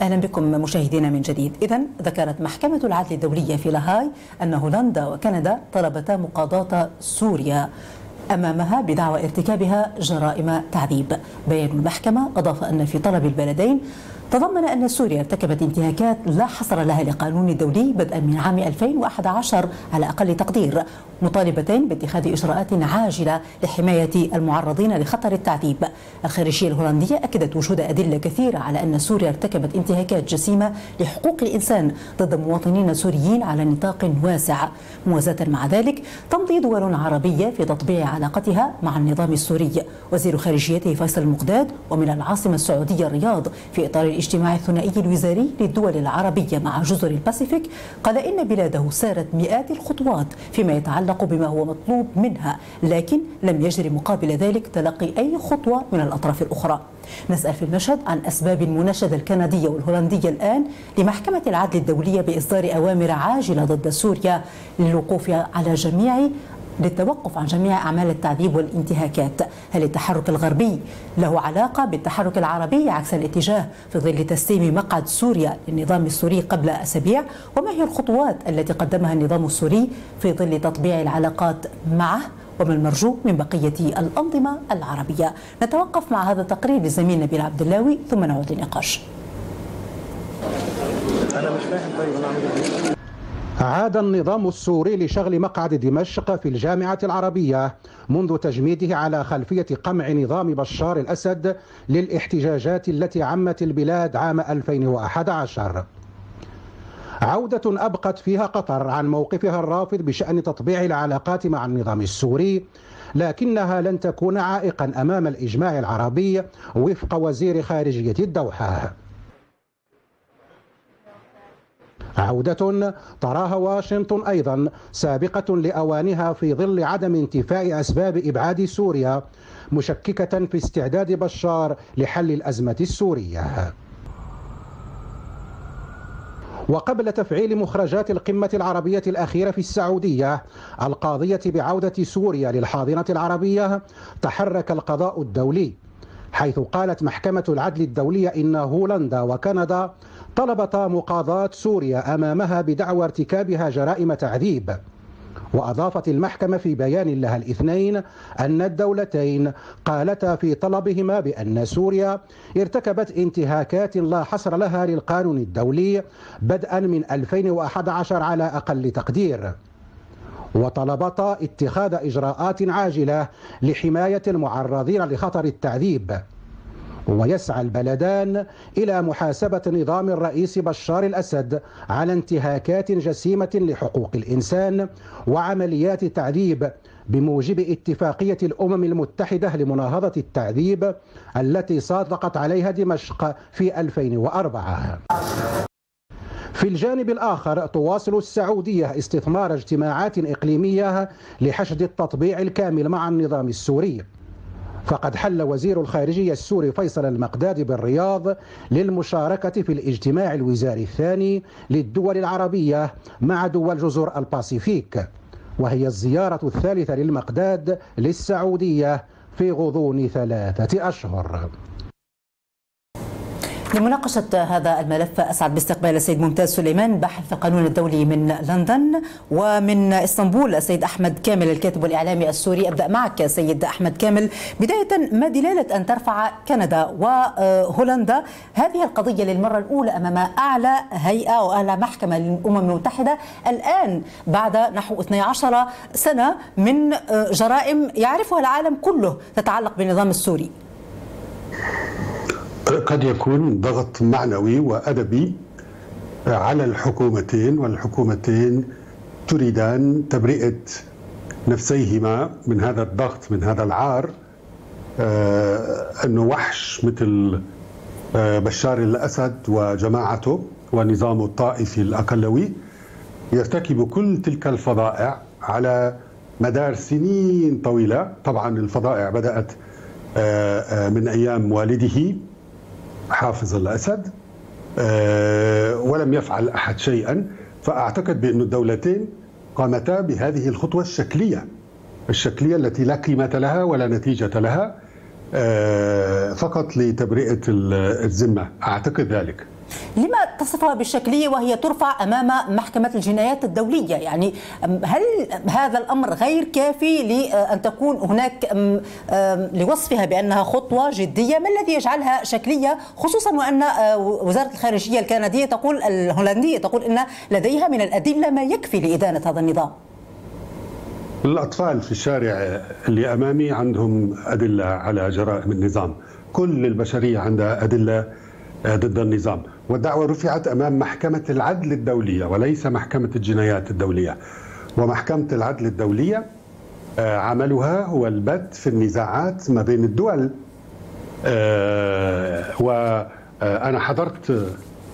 أهلا بكم مشاهدينا من جديد. إذن ذكرت محكمة العدل الدولية في لاهاي أن هولندا وكندا طلبتا مقاضاة سوريا أمامها بدعوى ارتكابها جرائم تعذيب. بيان المحكمة أضاف أن في طلب البلدين تضمن أن سوريا ارتكبت انتهاكات لا حصر لها للقانون الدولي بدءا من عام 2011 على أقل تقدير، مطالبتين باتخاذ إجراءات عاجلة لحماية المعرضين لخطر التعذيب. الخارجية الهولندية أكدت وجود أدلة كثيرة على أن سوريا ارتكبت انتهاكات جسيمة لحقوق الإنسان ضد مواطنين سوريين على نطاق واسع. موازاة مع ذلك تمضي دول عربية في تطبيع علاقتها مع النظام السوري. وزير خارجيته فيصل المقداد ومن العاصمة السعودية الرياض في إطار الاجتماع الثنائي الوزاري للدول العربية مع جزر الباسيفيك قال إن بلاده سارت مئات الخطوات فيما يتعلق بما هو مطلوب منها، لكن لم يجري مقابل ذلك تلقي أي خطوة من الأطراف الأخرى. نسأل في المشهد عن أسباب المناشدة الكندية والهولندية الآن لمحكمة العدل الدولية بإصدار أوامر عاجلة ضد سوريا للتوقف عن جميع أعمال التعذيب والانتهاكات. هل التحرك الغربي له علاقة بالتحرك العربي عكس الاتجاه في ظل تسليم مقعد سوريا للنظام السوري قبل أسابيع؟ وما هي الخطوات التي قدمها النظام السوري في ظل تطبيع العلاقات معه؟ وما المرجو من بقية الأنظمة العربية؟ نتوقف مع هذا التقرير للزميل نبيل عبد اللاوي ثم نعود للنقاش. أنا مش فاهم. طيب أنا أعمل إيه؟ عاد النظام السوري لشغل مقعد دمشق في الجامعة العربية منذ تجميده على خلفية قمع نظام بشار الأسد للاحتجاجات التي عمت البلاد عام 2011. عودة أبقت فيها قطر عن موقفها الرافض بشأن تطبيع العلاقات مع النظام السوري، لكنها لن تكون عائقا أمام الإجماع العربي وفق وزير خارجية الدوحة. عودة تراها واشنطن أيضا سابقة لأوانها في ظل عدم انتفاء أسباب إبعاد سوريا، مشككة في استعداد بشار لحل الأزمة السورية. وقبل تفعيل مخرجات القمة العربية الأخيرة في السعودية القاضية بعودة سوريا للحاضنة العربية، تحرك القضاء الدولي، حيث قالت محكمة العدل الدولية إن هولندا وكندا طلبتا مقاضاة سوريا أمامها بدعوى ارتكابها جرائم تعذيب. وأضافت المحكمة في بيان لها الاثنين أن الدولتين قالتا في طلبهما بأن سوريا ارتكبت انتهاكات لا حصر لها للقانون الدولي بدءا من 2011 على أقل تقدير، وطلبتا اتخاذ إجراءات عاجلة لحماية المعرضين لخطر التعذيب. ويسعى البلدان إلى محاسبة نظام الرئيس بشار الأسد على انتهاكات جسيمة لحقوق الإنسان وعمليات تعذيب بموجب اتفاقية الأمم المتحدة لمناهضة التعذيب التي صادقت عليها دمشق في 2004. في الجانب الآخر تواصل السعودية استثمار اجتماعات إقليمية لحشد التطبيع الكامل مع النظام السوري، فقد حل وزير الخارجية السوري فيصل المقداد بالرياض للمشاركة في الاجتماع الوزاري الثاني للدول العربية مع دول جزر الباسيفيك، وهي الزيارة الثالثة للمقداد للسعودية في غضون 3 أشهر. لمناقشة هذا الملف أسعد باستقبال السيد ممتاز سليمان باحث القانون الدولي من لندن، ومن اسطنبول السيد أحمد كامل الكاتب والإعلامي السوري. أبدأ معك سيد أحمد كامل، بداية ما دلالة أن ترفع كندا وهولندا هذه القضية للمرة الأولى أمام أعلى هيئة وأعلى محكمة للأمم المتحدة الآن بعد نحو 12 سنة من جرائم يعرفها العالم كله تتعلق بالنظام السوري؟ قد يكون ضغط معنوي وأدبي على الحكومتين، والحكومتين تريدان تبرئة نفسيهما من هذا الضغط، من هذا العار. أنه وحش مثل بشار الأسد وجماعته ونظامه الطائفي الأقلوي يرتكب كل تلك الفظائع على مدار سنين طويلة. طبعا الفظائع بدأت من أيام والده حافظ الأسد، ولم يفعل أحد شيئا. فأعتقد بأن الدولتين قامتا بهذه الخطوة الشكلية التي لا قيمة لها ولا نتيجة لها، فقط لتبرئة الذمة. أعتقد ذلك. لما تصفها بالشكلية وهي ترفع أمام محكمة الجنايات الدولية؟ يعني هل هذا الأمر غير كافي لأن تكون هناك لوصفها بأنها خطوة جدية؟ ما الذي يجعلها شكلية، خصوصا وأن وزارة الخارجية الكندية تقول الهولندية تقول أن لديها من الأدلة ما يكفي لإدانة هذا النظام؟ الأطفال في الشارع اللي أمامي عندهم أدلة على جرائم النظام، كل البشرية عندها أدلة ضد النظام، والدعوة رفعت أمام محكمة العدل الدولية وليس محكمة الجنايات الدولية. ومحكمة العدل الدولية عملها هو البت في النزاعات ما بين الدول. وأنا حضرت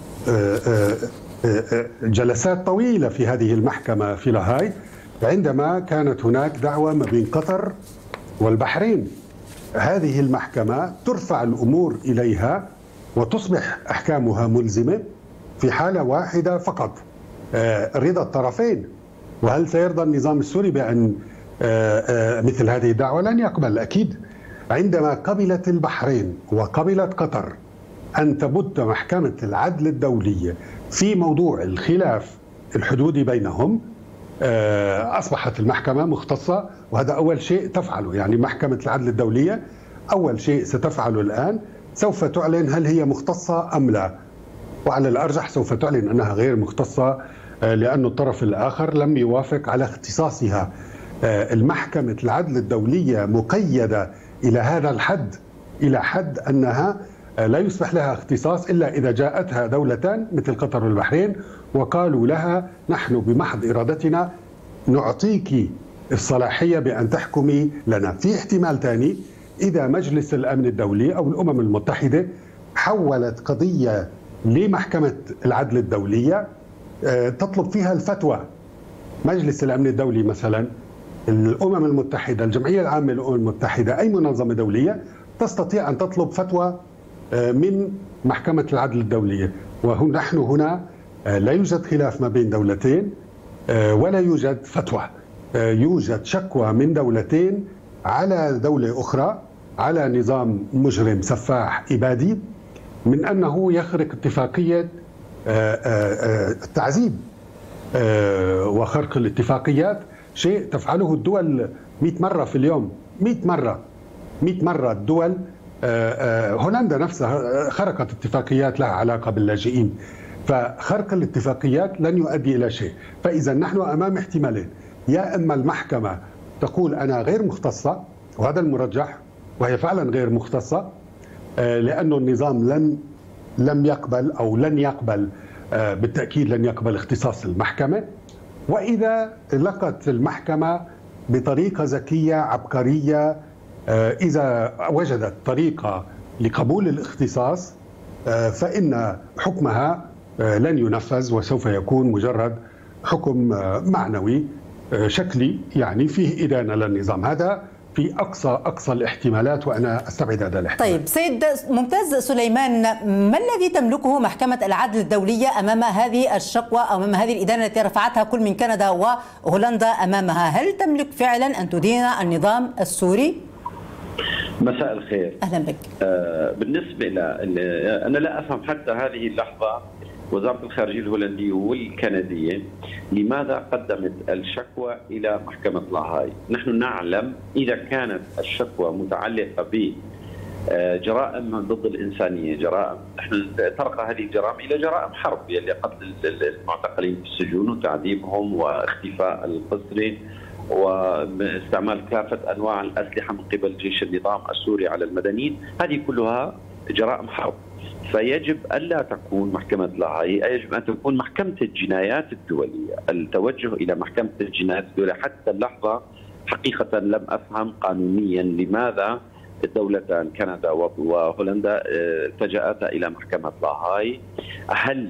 جلسات طويلة في هذه المحكمة في لاهاي عندما كانت هناك دعوة ما بين قطر والبحرين. هذه المحكمة ترفع الأمور إليها وتصبح أحكامها ملزمة في حالة واحدة فقط، رضا الطرفين. وهل سيرضى النظام السوري بأن مثل هذه الدعوة؟ لن يقبل أكيد. عندما قبلت البحرين وقبلت قطر أن تبت محكمة العدل الدولية في موضوع الخلاف الحدودي بينهم، أصبحت المحكمة مختصة، وهذا أول شيء تفعله. يعني محكمة العدل الدولية أول شيء ستفعله الآن سوف تعلن هل هي مختصة أم لا، وعلى الأرجح سوف تعلن أنها غير مختصة لأن الطرف الآخر لم يوافق على اختصاصها. المحكمة العدل الدولية مقيدة إلى هذا الحد، إلى حد أنها لا يسمح لها اختصاص إلا إذا جاءتها دولتان مثل قطر والبحرين وقالوا لها نحن بمحض إرادتنا نعطيك الصلاحية بأن تحكمي لنا. في احتمال ثاني، إذا مجلس الأمن الدولي أو الأمم المتحدة حولت قضية لمحكمة العدل الدولية تطلب فيها الفتوى. مجلس الأمن الدولي مثلا، الأمم المتحدة، الجمعية العامة للأمم المتحدة، أي منظمة دولية تستطيع أن تطلب فتوى من محكمة العدل الدولية. ونحن هنا لا يوجد خلاف ما بين دولتين ولا يوجد فتوى، يوجد شكوى من دولتين على دولة أخرى، على نظام مجرم سفاح إبادي، من أنه يخرق اتفاقية التعذيب وخرق الاتفاقيات، شيء تفعله الدول 100 مرة في اليوم، 100 مرة الدول. هولندا نفسها خرقت اتفاقيات لها علاقة باللاجئين، فخرق الاتفاقيات لن يؤدي إلى شيء. فإذا نحن أمام احتمالين، يا إما المحكمة تقول أنا غير مختصة، وهذا المرجح، وهي فعلا غير مختصة لأن النظام لم يقبل أو لن يقبل، بالتأكيد لن يقبل اختصاص المحكمة. وإذا لقت المحكمة بطريقة ذكية عبقرية، إذا وجدت طريقة لقبول الاختصاص، فإن حكمها لن ينفذ وسوف يكون مجرد حكم معنوي شكلي، يعني فيه إدانة للنظام. هذا في أقصى الاحتمالات، وأنا أستبعد هذا الاحتمال. طيب سيد ممتاز سليمان، ما الذي تملكه محكمة العدل الدولية أمام هذه الشكوى أو أمام هذه الإدانة التي رفعتها كل من كندا وهولندا أمامها؟ هل تملك فعلا أن تدين النظام السوري؟ مساء الخير. أهلا بك. بالنسبة أنا لا أفهم حتى هذه اللحظة وزارة الخارجية الهولندية والكندية لماذا قدمت الشكوى إلى محكمة لاهاي. نحن نعلم إذا كانت الشكوى متعلقة بجرائم ضد الإنسانية، جرائم نحن ترقى هذه الجرائم إلى جرائم حرب، يلي قتل المعتقلين في السجون وتعذيبهم واختفاء القسري واستعمال كافة أنواع الأسلحة من قبل جيش النظام السوري على المدنيين، هذه كلها جرائم حرب. فيجب ألا تكون محكمة لاهاي، يجب أن تكون محكمة الجنايات الدولية. التوجه إلى محكمة الجنايات الدولية حتى اللحظة حقيقة لم أفهم قانونيا لماذا الدولتان كندا وهولندا التجأتا إلى محكمة لاهاي. هل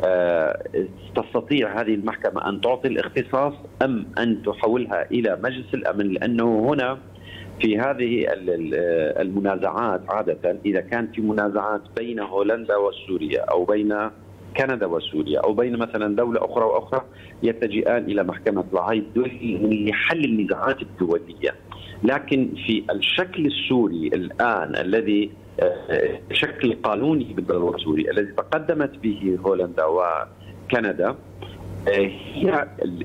تستطيع هذه المحكمة أن تعطي الاختصاص أم أن تحولها إلى مجلس الأمن؟ لأنه هنا في هذه المنازعات عادة إذا كانت في منازعات بين هولندا وسوريا أو بين كندا وسوريا أو بين مثلا دولة أخرى وأخرى يتجئان إلى محكمة لاهاي لحل النزاعات الدولية. لكن في الشكل السوري الآن الذي شكل قانوني بالدولة السوري الذي تقدمت به هولندا وكندا هي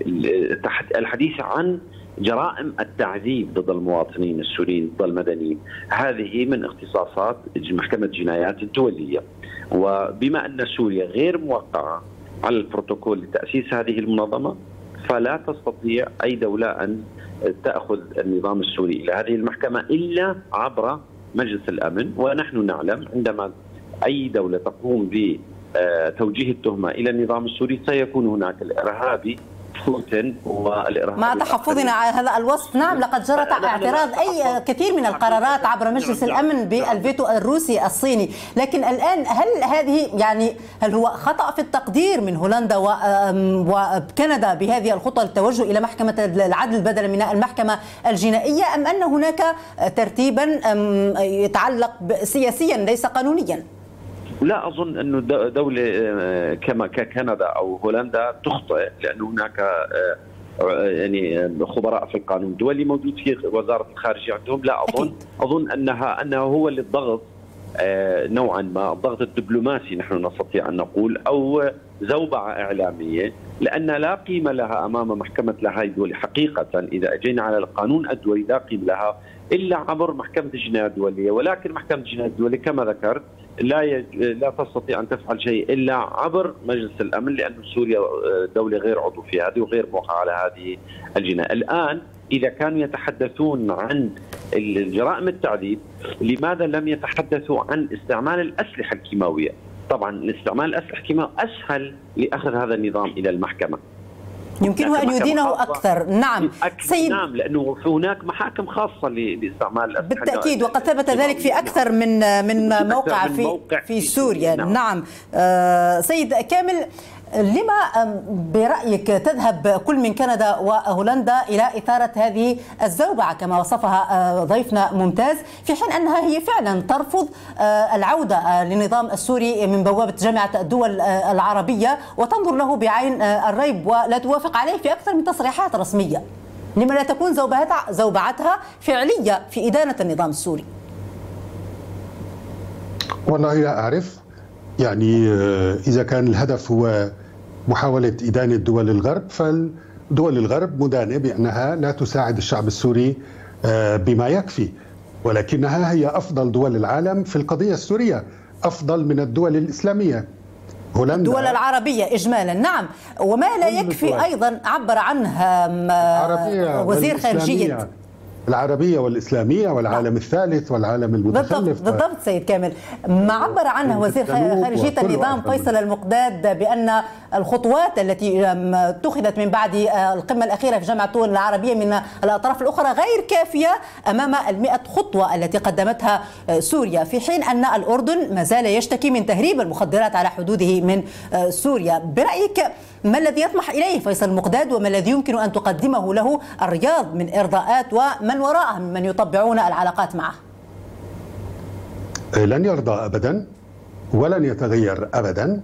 الحديث عن جرائم التعذيب ضد المواطنين السوريين ضد المدنيين. هذه من اختصاصات محكمة الجنايات الدولية، وبما أن سوريا غير موقعة على البروتوكول لتأسيس هذه المنظمة فلا تستطيع أي دولة أن تأخذ النظام السوري إلى هذه المحكمة إلا عبر مجلس الأمن. ونحن نعلم عندما أي دولة تقوم بتوجيه التهمة إلى النظام السوري سيكون هناك الإرهابي بوتين والإرهابي. مع تحفظنا على هذا الوصف، نعم لقد جرت اعتراض أي كثير من القرارات عبر مجلس الأمن بالفيتو الروسي الصيني، لكن الآن هل هذه هل هو خطأ في التقدير من هولندا وكندا بهذه الخطوة للتوجه إلى محكمة العدل بدلا من المحكمة الجنائية، أم أن هناك ترتيبا يتعلق سياسيا ليس قانونيا؟ لا أظن أنه دولة ككندا أو هولندا تخطئ، لأن هناك يعني خبراء في القانون الدولي موجود في وزارة الخارجية عندهم. لا أظن أنه هو للضغط نوعا ما، الضغط الدبلوماسي نحن نستطيع أن نقول، أو زوبعة إعلامية، لأن لا قيمة لها أمام محكمة لاهاي الدولي حقيقة. إذا أجينا على القانون الدولي لا قيمة لها إلا عبر محكمة الجنايات الدولية، ولكن محكمة الجنايات الدولية كما ذكرت لا تستطيع أن تفعل شيء إلا عبر مجلس الأمن، لأن سوريا دولة غير عضو في هذه وغير موقعة على هذه الجناية. الآن إذا كانوا يتحدثون عن الجرائم التعذيب، لماذا لم يتحدثوا عن استعمال الأسلحة الكيماوية؟ طبعا استعمال الأسلحة الكيماوية أسهل لأخذ هذا النظام إلى المحكمة، يمكنه أن يدينه أكثر. نعم سيد، نعم، لأنه هناك محاكم خاصة لاستعمال الأسلحة بالتأكيد، وقد ثبت ذلك في أكثر من موقع في سوريا. نعم سيد كامل، لما برأيك تذهب كل من كندا وهولندا إلى إثارة هذه الزوبعة كما وصفها ضيفنا ممتاز، في حين أنها هي فعلا ترفض العودة للنظام السوري من بوابة جامعة الدول العربية وتنظر له بعين الريب ولا توافق عليه في أكثر من تصريحات رسمية؟ لما لا تكون زوبعتها فعلية في إدانة النظام السوري؟ والله لا أعرف، يعني إذا كان الهدف هو محاولة إدانة دول الغرب، فالدول الغرب مدانة بأنها لا تساعد الشعب السوري بما يكفي، ولكنها هي أفضل دول العالم في القضية السورية، أفضل من الدول الإسلامية، هولندا، الدول العربية إجمالا. نعم، وما لا يكفي أيضا عبر عنها وزير خارجية العربية والإسلامية والعالم الثالث والعالم المتخلف. بالضبط سيد كامل، ما عبر عنه وزير خارجية النظام فيصل المقداد بأن الخطوات التي اتخذت من بعد القمة الأخيرة في جامعة الدول العربية من الأطراف الأخرى غير كافية أمام 100 خطوة التي قدمتها سوريا، في حين أن الأردن ما زال يشتكي من تهريب المخدرات على حدوده من سوريا. برأيك ما الذي يطمح إليه فيصل المقداد، وما الذي يمكن أن تقدمه له الرياض من إرضاءات ومن وراءه من يطبعون العلاقات معه؟ لن يرضى أبدا ولن يتغير أبدا.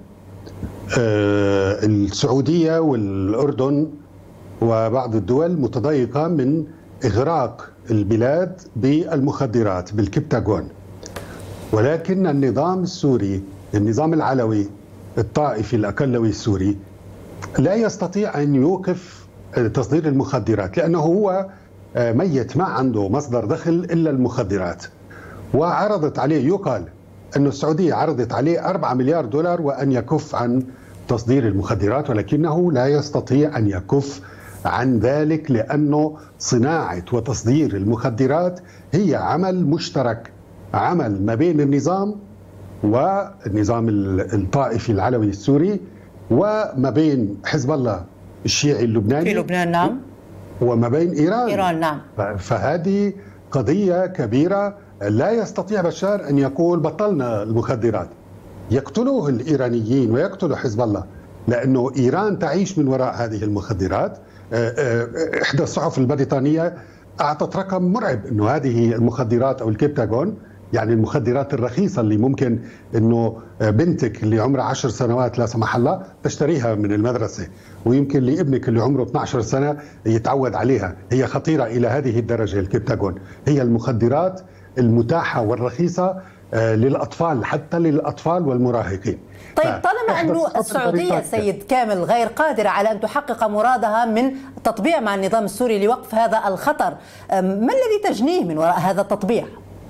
السعودية والأردن وبعض الدول متضايقة من إغراق البلاد بالمخدرات بالكبتاغون، ولكن النظام السوري، النظام العلوي الطائفي الأكلوي السوري، لا يستطيع أن يوقف تصدير المخدرات، لأنه هو ميت ما عنده مصدر دخل إلا المخدرات. وعرضت عليه، يقال أن السعودية عرضت عليه 4 مليار دولار وأن يكف عن تصدير المخدرات، ولكنه لا يستطيع أن يكف عن ذلك، لأنه صناعة وتصدير المخدرات هي عمل مشترك، عمل ما بين النظام والنظام الطائفي العلوي السوري وما بين حزب الله الشيعي اللبناني في لبنان، نعم، وما بين إيران، نعم. فهذه قضية كبيرة. لا يستطيع بشار أن يقول بطلنا المخدرات، يقتلوه الإيرانيين ويقتلوا حزب الله، لأنه إيران تعيش من وراء هذه المخدرات. إحدى الصحف البريطانية أعطت رقم مرعب، أنه هذه المخدرات أو الكبتاغون، يعني المخدرات الرخيصة اللي ممكن أنه بنتك اللي عمرها 10 سنوات لا سمح الله تشتريها من المدرسة، ويمكن لابنك اللي عمره 12 سنة يتعود عليها. هي خطيرة إلى هذه الدرجة. الكبتاغون هي المخدرات المتاحة والرخيصة للأطفال، حتى للأطفال والمراهقين. طيب طالما أن السعودية سيد كامل غير قادرة على أن تحقق مرادها من تطبيع مع النظام السوري لوقف هذا الخطر، ما الذي تجنيه من وراء هذا التطبيع؟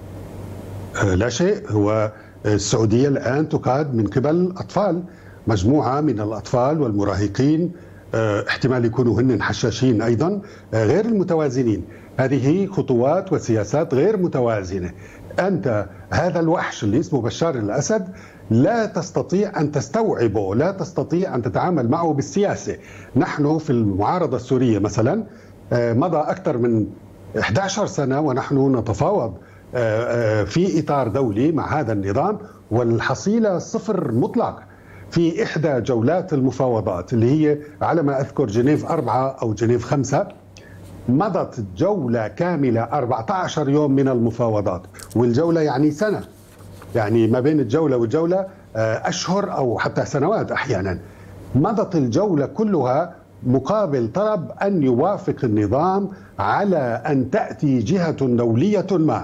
لا شيء. هو السعودية الآن تقاد من قبل أطفال، مجموعة من الأطفال والمراهقين، احتمال يكونوا هن حشاشين أيضا، غير المتوازنين. هذه خطوات وسياسات غير متوازنة. أنت هذا الوحش اللي اسمه بشار الأسد لا تستطيع أن تستوعبه، لا تستطيع أن تتعامل معه بالسياسة. نحن في المعارضة السورية مثلا مضى أكثر من 11 سنة ونحن نتفاوض في إطار دولي مع هذا النظام، والحصيلة صفر مطلق. في إحدى جولات المفاوضات اللي هي على ما أذكر جنيف 4 أو جنيف 5 مضت جولة كاملة 14 يوم من المفاوضات، والجولة يعني سنة، يعني ما بين الجولة والجولة أشهر أو حتى سنوات أحيانا. مضت الجولة كلها مقابل طلب أن يوافق النظام على أن تأتي جهة دولية ما،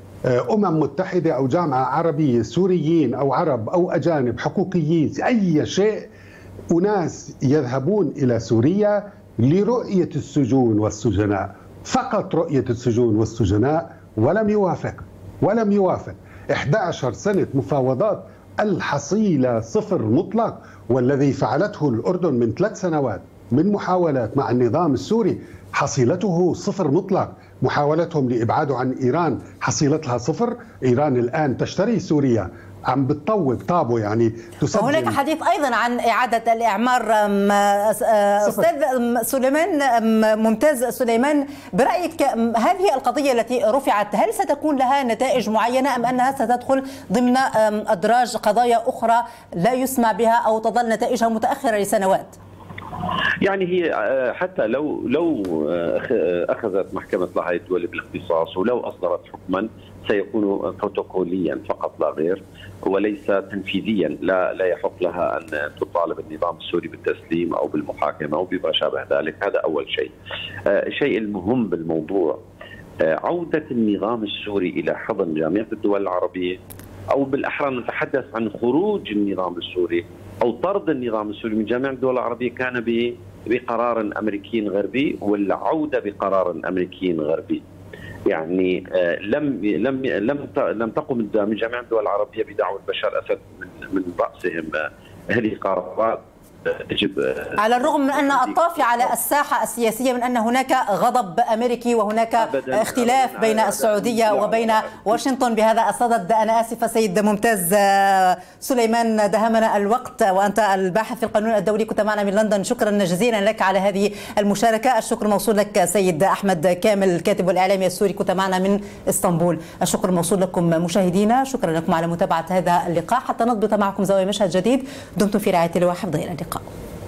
متحدة أو جامعة عربية، سوريين أو عرب أو أجانب، حقوقيين، أي شيء، أناس يذهبون إلى سوريا لرؤية السجون والسجناء، فقط رؤية السجون والسجناء، ولم يوافق. 11 سنة مفاوضات، الحصيلة صفر مطلق. والذي فعلته الأردن من 3 سنوات من محاولات مع النظام السوري حصيلته صفر مطلق. محاولتهم لإبعاده عن إيران حصيلتها صفر. إيران الآن تشتري سوريا، عم بتطوق طابو، يعني تسجل. هناك حديث أيضا عن إعادة الإعمار. أستاذ سليمان، ممتاز سليمان، برأيك هذه القضية التي رفعت هل ستكون لها نتائج معينة أم أنها ستدخل ضمن أدراج قضايا أخرى لا يسمع بها أو تظل نتائجها متأخرة لسنوات؟ يعني هي حتى لو أخذت محكمة لاهاي الدولي بالاختصاص ولو أصدرت حكما سيكون بروتوكوليا فقط لا غير، وليس تنفيذيا. لا يحق لها أن تطالب النظام السوري بالتسليم أو بالمحاكمة أو بما شابه ذلك. هذا أول شيء. الشيء المهم بالموضوع عودة النظام السوري إلى حضن جامعة الدول العربية، أو بالأحرى نتحدث عن خروج النظام السوري أو طرد النظام السوري من جامعة الدول العربية كان بقرار أمريكي غربي، والعودة بقرار أمريكي غربي. يعني لم تقم جامعة الدول العربية بدعوة بشار الأسد من رأسهم هذه قرارات تجب، على الرغم من أن الطافي على الساحة السياسية من أن هناك غضب أمريكي وهناك اختلاف بين السعودية وبين واشنطن بهذا الصدد. أنا آسفة سيد ممتاز سليمان، دهمنا الوقت وأنت الباحث في القانون الدولي، كنت معنا من لندن. شكرا جزيلا لك على هذه المشاركة. الشكر موصول لك سيد أحمد كامل الكاتب والإعلامي السوري، كنت معنا من اسطنبول. الشكر موصول لكم مشاهدينا، شكرا لكم على متابعة هذا اللقاء. حتى نضبط معكم زوايا مشهد جديد، دمتم في رعاية الله وحفظه. إلى اللقاء.